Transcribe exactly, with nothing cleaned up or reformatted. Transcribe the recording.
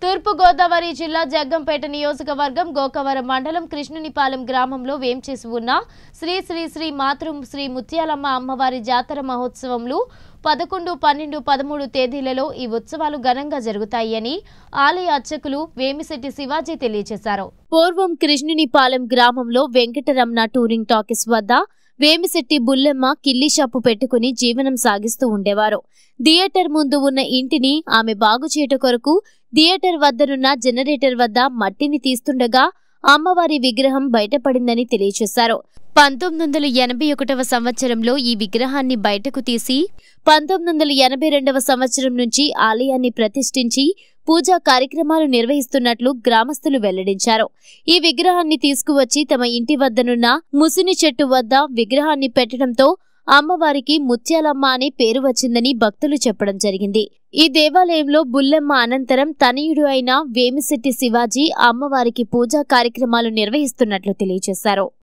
తూర్పు గోదావరి జిల్లా జగ్గంపేట నియోజకవర్గం గోకవరం మండలం కృష్ణునిపాలెం గ్రామంలో వేంచేసి ఉన్న శ్రీ శ్రీ శ్రీ మాతృ శ్రీ ముత్యాలమ్మ అమ్మవారి జాతర మహోత్సవంలో పదకొండు పన్నెండు పదమూడు తేదీలలో ఈ ఉత్సవాలు ఘనంగా జరుగుతాయని ఆలయ అర్చకులు వేమిశెట్టి శివాజీ తెలియజేశారు. పూర్వం కృష్ణునిపాలెం గ్రామంలో వెంకటరమణ టూరింగ్ టాకీస్ వద్ద వేమిశెట్టి బుల్లెమ్మ కిల్లి షాపు పెట్టుకుని జీవనం సాగిస్తూ ఉండేవారు. థియేటర్ ముందు ఉన్న ఇంటిని ఆమె బాగు చేయట కొరకు థియేటర్ వద్దనున్న జనరేటర్ వద్ద మట్టిని తీస్తుండగా అమ్మవారి విగ్రహం బయటపడిందని తెలియజేశారు. పంతొమ్మిది వందల ఎనభై ఒకటవ సంవత్సరంలో ఈ విగ్రహాన్ని బయటకు తీసి పంతొమ్మిది వందల ఎనభై రెండవ సంవత్సరం నుంచి ఆలయాన్ని ప్రతిష్ఠించి పూజా కార్యక్రమాలు నిర్వహిస్తున్నట్లు గ్రామస్తులు వెల్లడించారు. ఈ విగ్రహాన్ని తీసుకువచ్చి తమ ఇంటి వద్దనున్న ముసిని చెట్టు వద్ద విగ్రహాన్ని పెట్టడంతో అమ్మవారికి ముత్యాలమ్మ అనే పేరు వచ్చిందని భక్తులు చెప్పడం జరిగింది. ఈ దేవాలయంలో బుల్లెమ్మ అనంతరం తనయుడు అయిన వేమిశెట్టి శివాజీ అమ్మవారికి పూజా కార్యక్రమాలు నిర్వహిస్తున్నట్లు తెలియజేశారు.